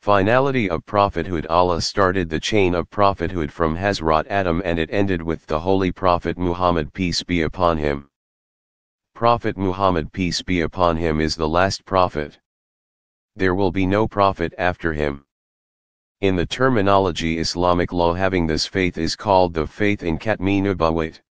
Finality of prophethood. Allah started the chain of prophethood from Hazrat Adam and it ended with the Holy Prophet Muhammad, peace be upon him. Prophet Muhammad, peace be upon him, is the last prophet. There will be no prophet after him. In the terminology Islamic law, having this faith is called the faith in Khatm-e-Nubuwwat.